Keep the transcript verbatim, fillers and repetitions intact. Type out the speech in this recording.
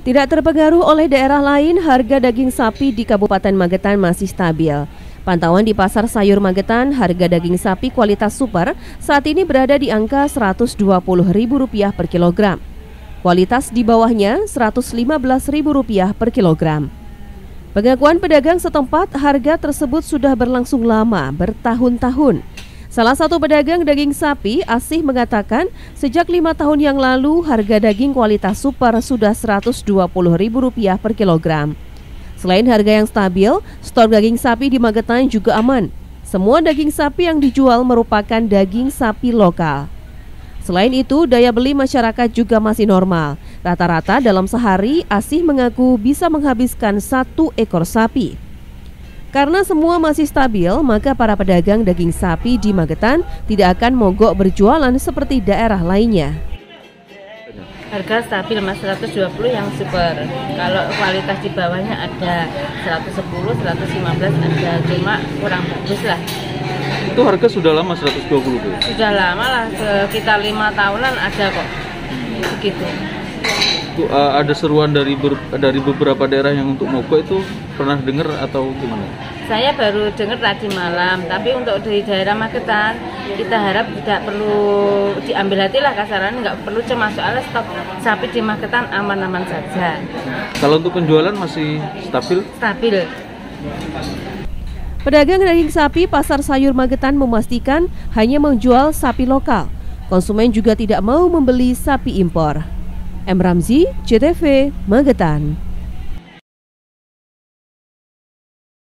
Tidak terpengaruh oleh daerah lain, harga daging sapi di Kabupaten Magetan masih stabil. Pantauan di Pasar Sayur Magetan, harga daging sapi kualitas super saat ini berada di angka seratus dua puluh ribu rupiah per kilogram. Kualitas di bawahnya seratus lima belas ribu rupiah per kilogram. Pengakuan pedagang setempat, harga tersebut sudah berlangsung lama, bertahun-tahun. Salah satu pedagang daging sapi, Asih, mengatakan sejak lima tahun yang lalu harga daging kualitas super sudah seratus dua puluh ribu rupiah per kilogram. Selain harga yang stabil, stok daging sapi di Magetan juga aman. Semua daging sapi yang dijual merupakan daging sapi lokal. Selain itu, daya beli masyarakat juga masih normal. Rata-rata dalam sehari, Asih mengaku bisa menghabiskan satu ekor sapi. Karena semua masih stabil, maka para pedagang daging sapi di Magetan tidak akan mogok berjualan seperti daerah lainnya. Harga stabil mas, seratus dua puluh yang super. Kalau kualitas di bawahnya ada seratus sepuluh, seratus lima belas ada, cuma kurang bagus lah. Itu harga sudah lama seratus dua puluh tuh? Sudah lama lah, sekitar lima tahunan ada kok. Begitu. Itu uh, ada seruan dari ber, dari beberapa daerah yang untuk mogok, itu pernah dengar atau gimana? Saya baru dengar tadi malam, tapi untuk di daerah Magetan kita harap tidak perlu diambil hati lah kasarannya, nggak perlu cemas soalnya stok sapi di Magetan aman-aman saja. Kalau untuk penjualan masih stabil? Stabil. Pedagang daging sapi Pasar Sayur Magetan memastikan hanya menjual sapi lokal. Konsumen juga tidak mau membeli sapi impor. M. Ramzi, C T V, Magetan.